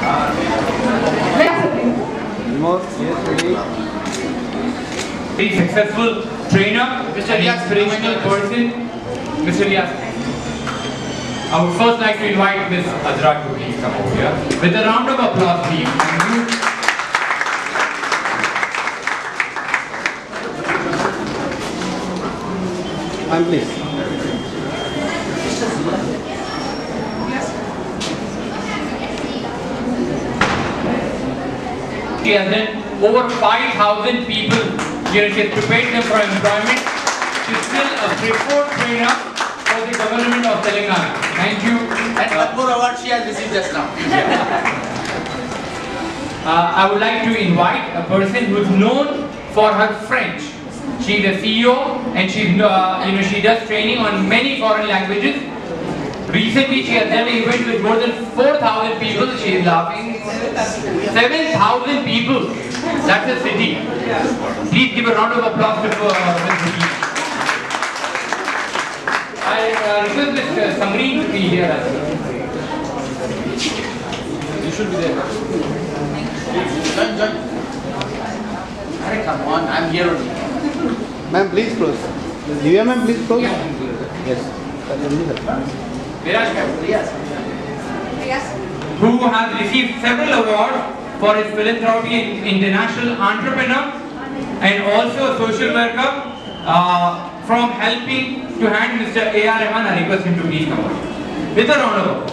Very successful trainer, Mr. inspirational person, Mr. Ilyas. I would first like to invite Ms. Azra to please come over here. With a round of applause, please. Thank you. I'm pleased. She has done over 5,000 people. She has prepared them for employment. She is still a preferred trainer for the government of Telangana. Thank you. And one more award she has received just now. I would like to invite a person who is known for her French. She is a CEO and she does training on many foreign languages. Recently, she has done an event with more than 4,000 people. She is laughing. 7,000 people. That's a city. Please give a round of applause to Ms. Vicky. I request Ms. Samreen to be here as well. You should be there. Join. Hey, come on, I'm here only. Ma'am, please close. Divya ma'am, please close. Yes. Viraj ma'am. Who has received several awards for his philanthropy and international entrepreneur and also a social worker from helping to hand Mr. A.R. Rahman. I request him to please come over with a round of applause.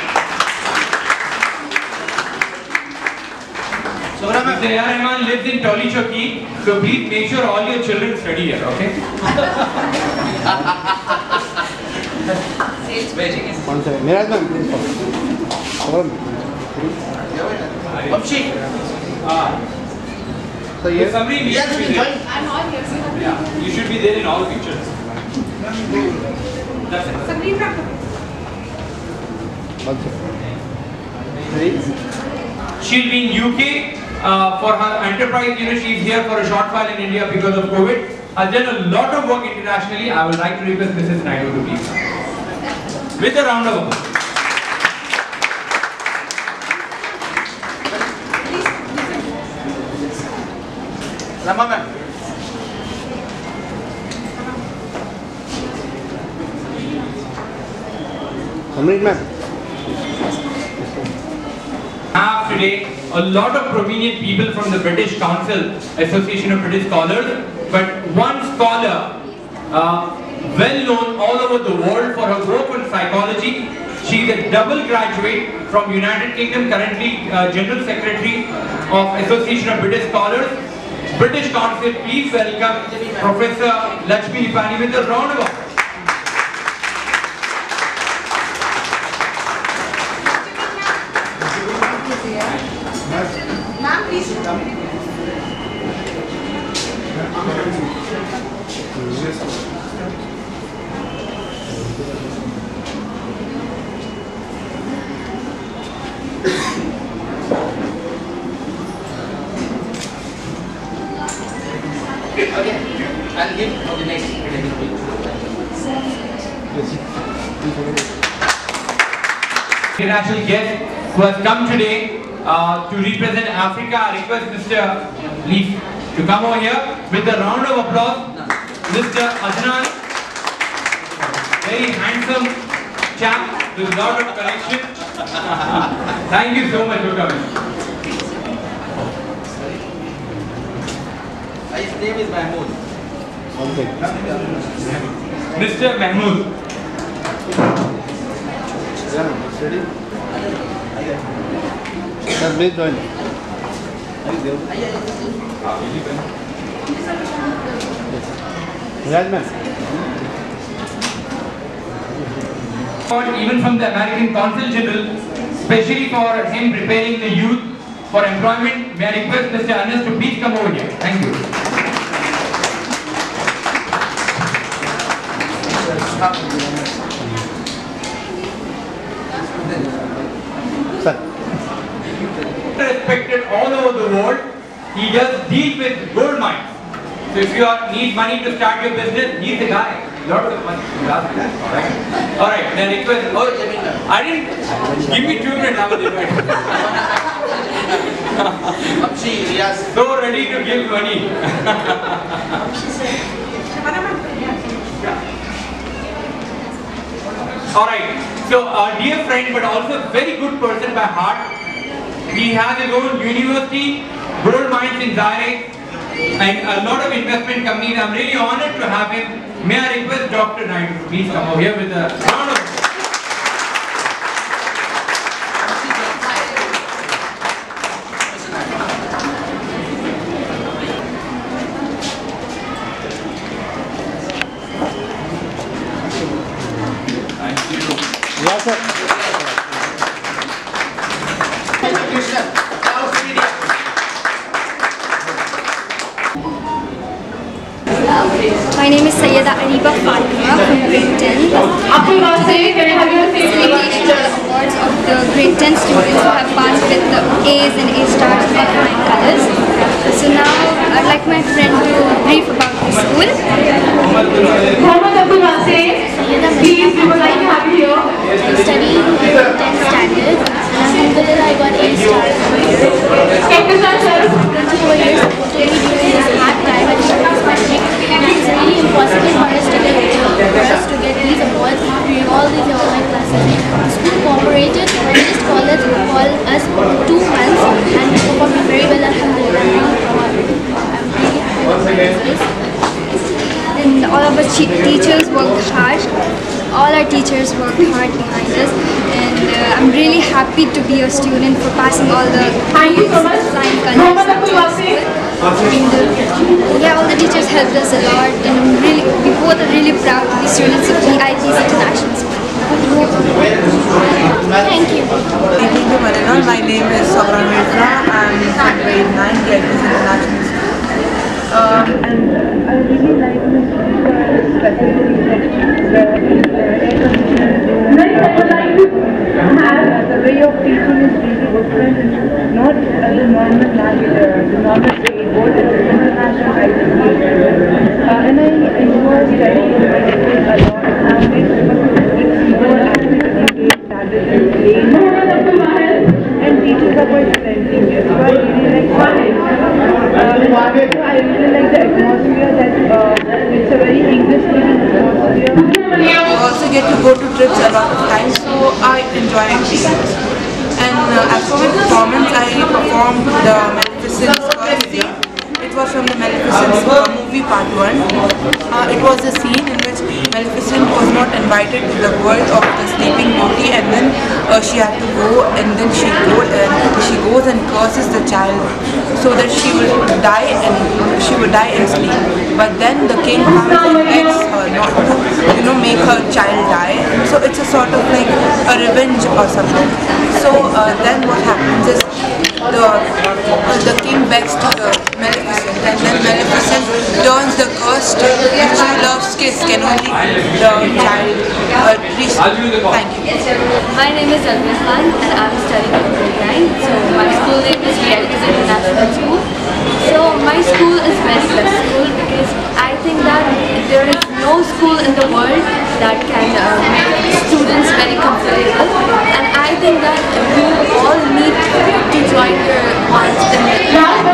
Mr. A.R. Rahman lives in Toli Choki, so please make sure all your children study here, okay? One second. Miraj ma'am, please follow. Vamshi. So yes. Samreen, you should be there. I'm not here, sir. Yeah, you should be there in all pictures. That's it. Samreen, One second. Ready? She'll be in UK for her enterprise. She's here for a short while in India because of COVID. Has done a lot of work internationally. I would like to request Mrs. Naidu to please come. With a round of applause. Rama ma'am. Samreen ma'am. Have today a lot of prominent people from the British Council, Association of British Scholars, but one scholar well known all over the world for her work on psychology. She is a double graduate from United Kingdom, currently General Secretary of Association of British Scholars, British Council. Please welcome Professor Lakshmi Nipani with a round of applause. ma'am, please. Okay. I'll give the next. International guest who has come today to represent Africa. I request Mr. Leaf to come over here with a round of applause. Mr. Adnan, very handsome chap with a lot of connection. Thank you so much for coming. His name is Mahmood. One second. Mr. Mahmood. Ready? Sir, please join. Miraj ma'am. Even from the American Consul General, especially for him preparing the youth for employment, may I request Mr. Anas to please come over here. Thank you. Sir. Respected all over the world, he does deal with gold mines. So if you need money to start your business, he's the guy. Lots of money. Alright, then request. Oh, Jamil ma'am. I didn't. Give me 2 minutes, I will invite. Yes. So ready to give money. Alright, so dear friend, but also very good person by heart. He has his own university, gold mines in Zaire, and a lot of investment companies. I'm really honored to have him. May I request Dr. Naidu to please come over here with a round of applause. Yes, sir. My name is Sayyida Ariba Fatima from grade 10. Today, we are having a presentation of the awards of the grade 10 students who have passed with the A's and A stars in all flying colors. So now, I'd like my friend to brief about the school. Please, we would like to have you here. I study in 10th standard and alhamdulillah I got A stars over here. 24 years supported me during this hard time at Shakti's Matric, and it's really impossible for us to get these awards during all these online classes. The school cooperated and just called us for 2 months and we performed very well, alhamdulillah. I'm really happy with this. And all of our teachers worked hard. All our teachers worked hard behind us, and I'm really happy to be a student for passing all the Thank you so much. flying colors. Yeah, all the teachers helped us a lot, and we both are really proud to be students of VIP's International School. Thank you. Thank you, Marina. My name is Sabra Mirza. I'm from grade 9, VIP's International School. And I really like this facility that the way of teaching is really different. It's not the normal grade board, it's international ICT. And I enjoy studying a lot nowadays because it's more activity-based rather than playing. And teachers are quite friendly, so I really like it. I really like the atmosphere that it's a very English-speaking atmosphere. I also get to go to trips a lot of times, so I enjoy it. And as for my performance, I performed the Maleficent first scene. It was from the Maleficent movie part 1. It was a scene in which Maleficent was not invited to the world of the Sleeping Beauty, and then she had to go, and then she goes and curses the child so that she will die in sleep. But then the king comes and begs her not to, make her child die. So it's a sort of like a revenge or something. So then what happens is the king begs to the Maleficent, and then Maleficent turns the curse to the true love's kiss can only the child reach. Thank you. My name is Alvin Khan and I'm studying in grade 9. So my school name is VIP's International School. So my school is very best school because I think that there is no school in the world that can make students very comfortable, and I think that we all need to join your ones in the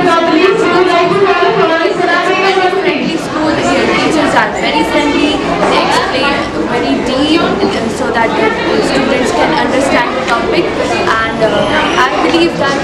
friendly school. Your teachers are very friendly, they explain very deep so that the students can understand the topic, and I believe that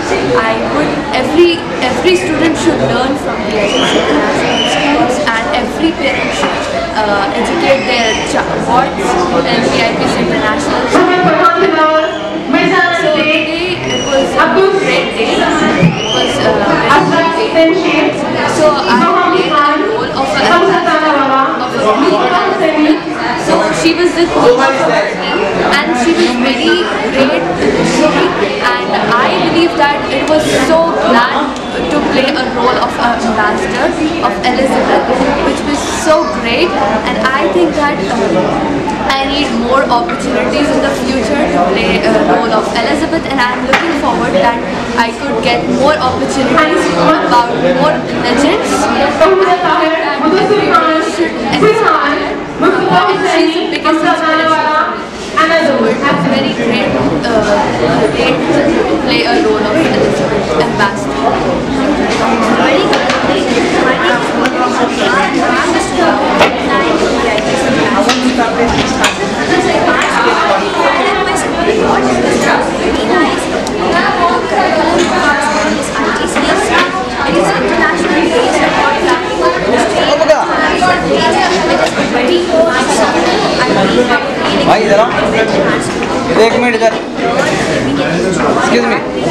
every student should learn from VIP's International Schools, and every parent should educate their wards in VIP's International Schools. So today it was a great day. It was a very good day. So I played a role of a ambassador. So she was the coach of our team, and she was very great in the movie, and I believe that it was so glad to play a role of an ambassador of Elizabeth, which was so great, and I think that I need more opportunities in the future to play a role of Elizabeth, and I'm looking forward that I could get more opportunities about more legends that everyone should inspire, and she's the biggest inspiration for me. So it was very great to play a role of Elizabeth, ambassador.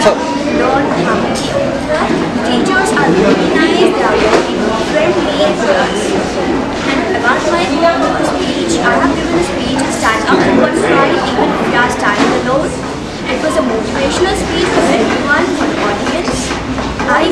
learn harmony. Teachers are really nice, they are very friendly to us. And about my speech, I have given a speech, stand up for what's right, even if we are standing alone. It was a motivational speech for everyone, for the audience. I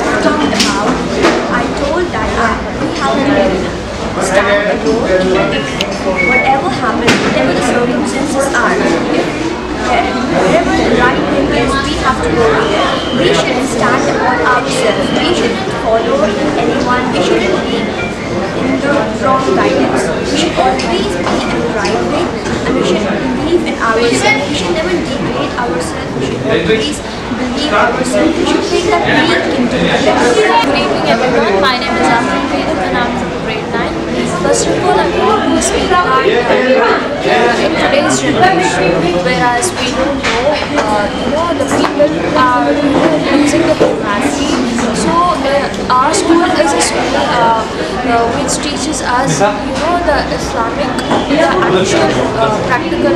told that we have to stand alone. Whatever happens, whatever the circumstances are, wherever the right thing is, we have to go there. We shouldn't stand upon ourselves. We shouldn't follow anyone. We shouldn't be in the wrong guidance. We should always be in the right way, and we should believe in ourselves. We should never degrade ourselves. We should always believe ourselves. We should think that we can do it. Good evening, everyone. My name is Afrin Vedam and I'm from grade 9. First of all, I want to speak that in today's generation, whereas we don't know, the people are losing the humanity. So our school is a school which teaches us, the Islamic, the actual practical,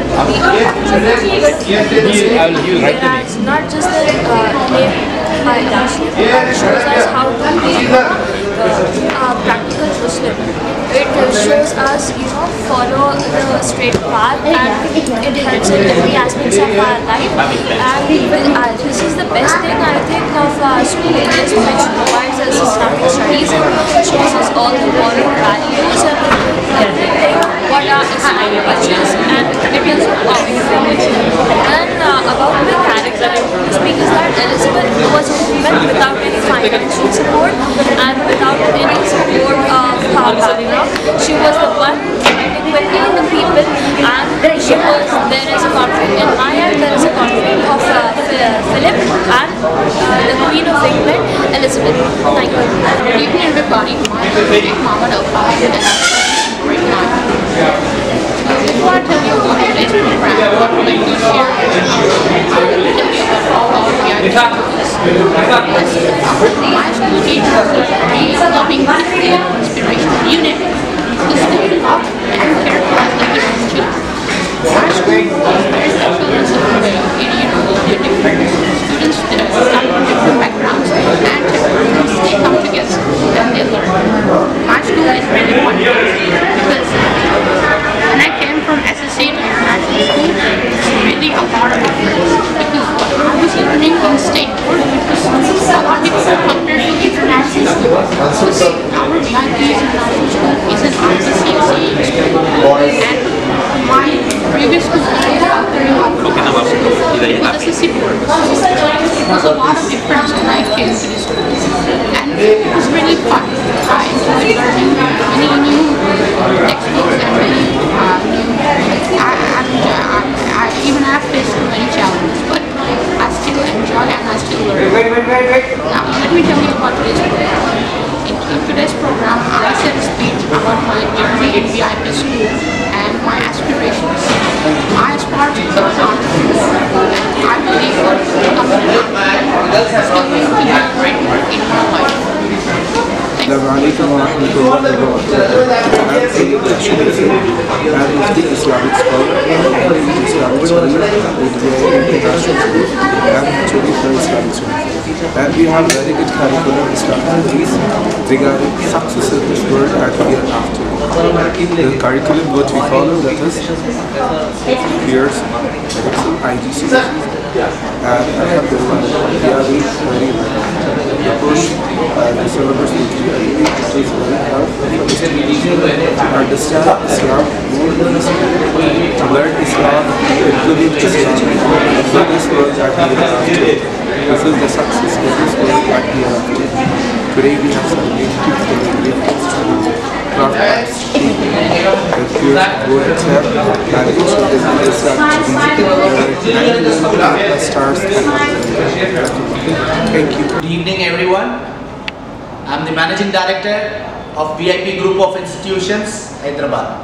whereas not just the name by Muslim, but shows us how to be practical Muslim. It shows us, follow the straight path, and it helps in every aspect of our life. And this is the best thing I think of school, is which provides us Islamic studies and shows us all the moral values and everything what are Islamic cultures, and it is powerful. And about the character, I want to speak is that Elizabeth was a woman without any financial support and without any support of her background. She was the one fighting with all the people, and there is a conflict in Maya, there is a conflict of Philip and the Queen of England, Elizabeth. Thank you. Good evening, everybody. My name is Muhammad Al-Fahd and I'm right now. Before I tell you about today's program, I would like to share I will tell you about all the activities. My school teachers are very loving, inspirational unit. The student love and care for the children. Our school is very special and supportive. Different students from different backgrounds and temperaments, they come together and they learn. My school is really wonderful because when I came from SSA to international school, it's really a lot of difference because what I was learning in state board was a lot different compared to international school. Because our VIP international school is an ICCC school, and my previous school SSC board. It was a lot of difference when I came to this school, and it was really fun. I enjoyed learning many new textbooks and many I even have faced many challenges, but I still enjoy and I still learn. Now let me tell you about today's program. In today's program, I said a speech about my journey in VIP school and my aspirations. I aspire to become an entrepreneur, and I believe that becoming an entrepreneur is going to do great work in my life. Assalamualaikum warahmatullahi wabarakatuh. I'm Sayyid Ashrafi. I'm the Islamic scholar. I'm the Islamic scholar with the International School. I'm actually from Islamic school. And we have very good curriculum strategies regarding success in this world and hereafter. The curriculum what we follow, that is peers, IGC, and Alhamdulillah, we are very approach the syllabus which we are doing. It is very helpful for students to understand Islam more easily, to learn Islam, including Islam, for this world and hereafter. This is the success of this world and hereafter. Today we have some great tips for the great craft the pure golden tap and each of the videos are stars. Thank you. Good evening, everyone. I'm the Managing Director of VIP Group of Institutions, Hyderabad.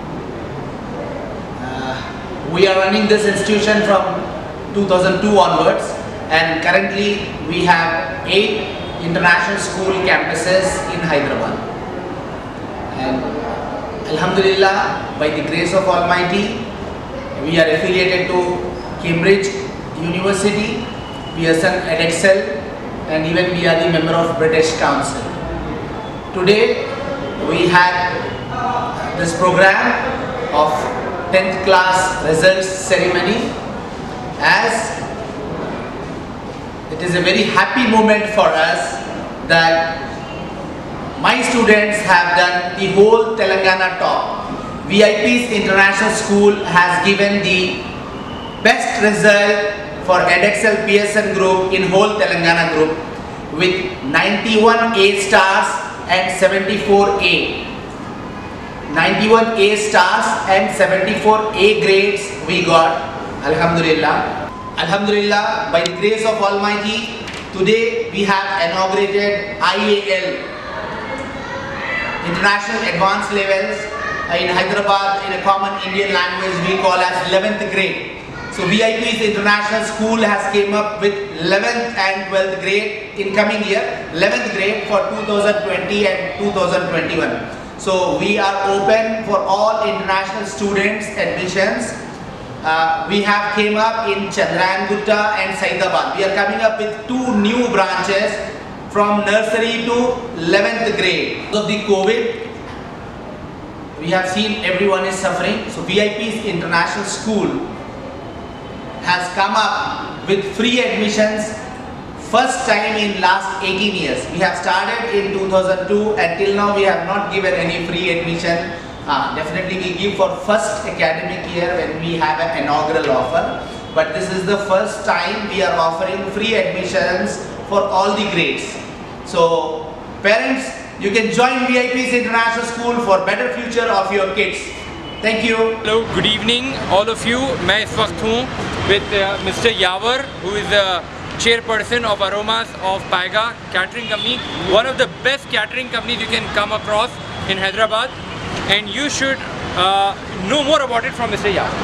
We are running this institution from 2002 onwards, and currently we have 8 international school campuses in Hyderabad. And Alhamdulillah, by the grace of Almighty, we are affiliated to Cambridge University Pearson Edexcel, and even we are the member of British Council. Today we had this program of 10th class results ceremony, as it is a very happy moment for us that my students have done the whole Telangana top. VIP's International School has given the best result for Edexcel Pearson Group in whole Telangana group with 91 A stars and 74 A. 91 A stars and 74 A grades we got. Alhamdulillah. Alhamdulillah, by the grace of Almighty, today we have inaugurated IAL, International Advanced Levels, in Hyderabad. In a common Indian language we call as 11th grade. So VIP's International School has came up with 11th and 12th grade in coming year, 11th grade for 2020 and 2021. So we are open for all international students admissions. We have came up in Chandrayana and Saidabad. We are coming up with 2 new branches from nursery to 11th grade. Because of the COVID, we have seen everyone is suffering. So VIP's International School has come up with free admissions first time in last 18 years. We have started in 2002 and till now we have not given any free admission. Definitely we give for first academic year when we have an inaugural offer. But this is the first time we are offering free admissions for all the grades. So parents, you can join VIP's International School for better future of your kids. Thank you. Hello, good evening all of you. मैं इस वक्त हूँ with Mr. Yawar, who is the chairperson of Aromas of Paiga Catering Company, one of the best catering companies you can come across in Hyderabad, and you should know more about it from Mr. Yawar.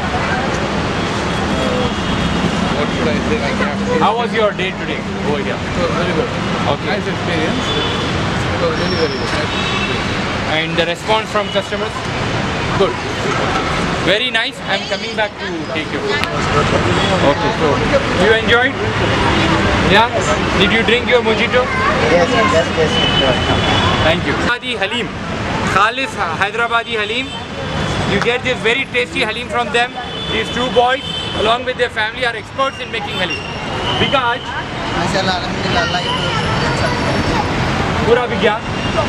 What should I say? How was your day today over here? It was very good. Okay. Nice experience. It was really very good. Nice experience. And the response from customers? Good. Very nice. I'm coming back to take you. Okay, so you enjoyed? Yeah? Did you drink your mojito? Yes. Thank you. Hyderabadi Halim. Khalis Hyderabadi Halim. You get this very tasty Halim from them. These 2 boys along with their family are experts in making Halim. Because Mashallah, alhamdulillah, Pura Vigyan.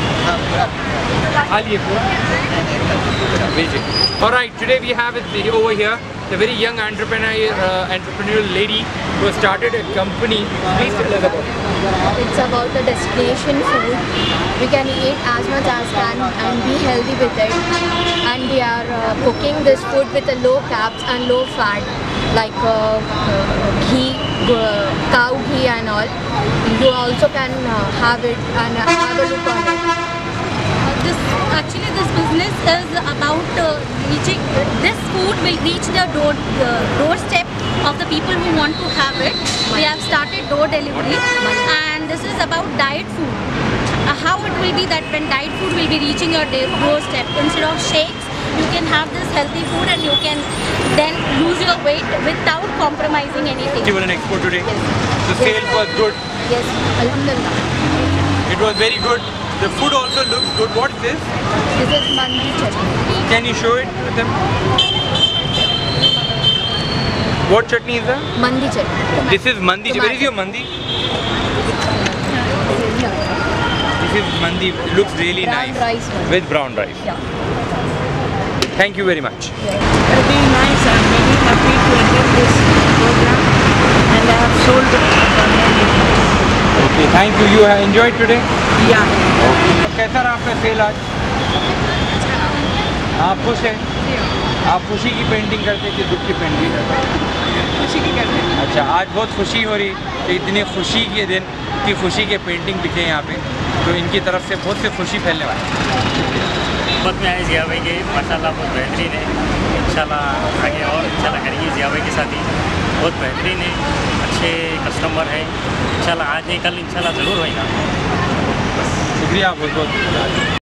Alright, today we have it over here a very young entrepreneurial lady who has started a company. Please tell us about it. It's about the destination food. We can eat as much as can and be healthy with it. And we are cooking this food with a low carbs and low fat, like ghee, cow ghee and all. You also can have it and have a look on it. This business is about reaching, this food will reach the doorstep of the people who want to have it. We have started door delivery, and this is about diet food. How it will be that when diet food will be reaching your doorstep, instead of shakes, you can have this healthy food and you can then lose your weight without compromising anything. You were an expo today. Yes. The sale was good. Yes, alhamdulillah. It was very good. The food also looks good. What's this? This is mandi chutney. Can you show it to them? What chutney is that? Mandi chutney. This is mandi. Where is your mandi? This is mandi. It looks really Brown nice. rice one. With brown rice. Yeah. Thank you very much. Very nice. I'm very happy to attend this program, and I have sold many. Okay, thank you. You have enjoyed today? Yeah. कैसा रहा आपका cell आज? आप खुश हैं? आप खुशी की पेंटिंग करते कि दुख की पेंटिंग करते? खुशी की करते हैं। अच्छा, आज बहुत खुशी हो रही कि इतनी खुशी के दिन की खुशी के पेंटिंग बिके यहाँ पे, तो इनकी तरफ से बहुत सी खुशी फैलने वाली है। बहुत में आए जिया भाई के, माशाल्लाह बहुत बेहतरीन है। इंशाल्लाह आगे और इंशाल्लाह करेंगे जिया भाई के साथ ही, बहुत बेहतरीन है, अच्छे कस्टमर हैं। इंशाल्लाह आज नहीं कल इंशाल्लाह ज़रूर होएगा। शुक्रिया बहुत बहुत।